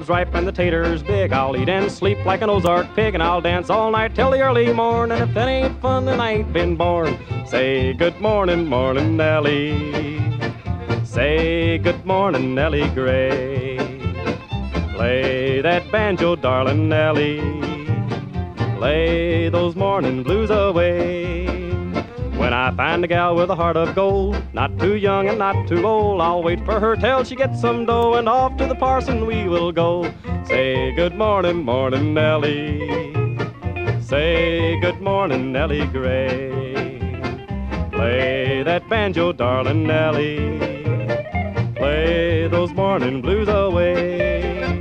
cob's ripe and the taters big. I'll eat and sleep like an Ozark pig, and I'll dance all night till the early morn. And if that ain't fun, then I ain't been born. Say good morning, morning, Nellie. Say good morning, Nellie Gray. Play that banjo, darling Nellie. Lay those morning blues away. When I find a gal with a heart of gold, not too young and not too old, I'll wait for her till she gets some dough, and off to the parson we will go. Say good morning, morning, Nellie. Say good morning, Nellie Gray. Play that banjo, darling Nellie. Play those morning blues away.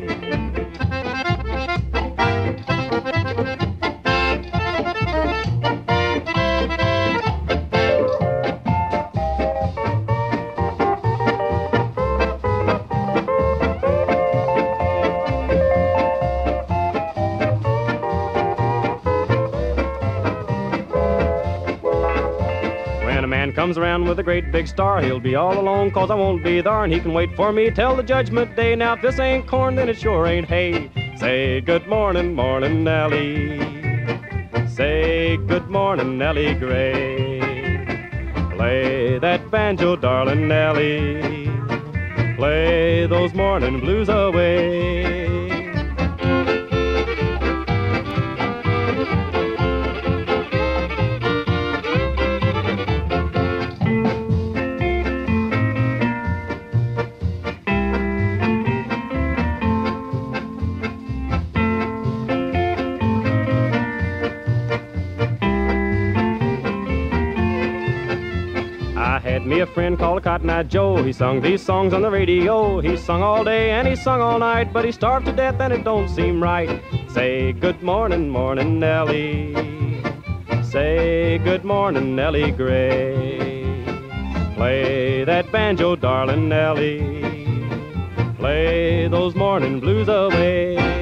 Comes around with a great big star, he'll be all alone, 'cause I won't be there, and he can wait for me till the judgment day. Now if this ain't corn, then it sure ain't hay. Say good morning, morning, Nellie. Say good morning, Nellie Gray. Play that banjo, darling Nellie. Play those morning blues away. Me a friend called Cotton Eye Joe. He sung these songs on the radio. He sung all day and he sung all night, but he starved to death and it don't seem right. Say good morning, morning, Nellie. Say good morning, Nellie Gray. Play that banjo, darling Nellie. Play those morning blues away.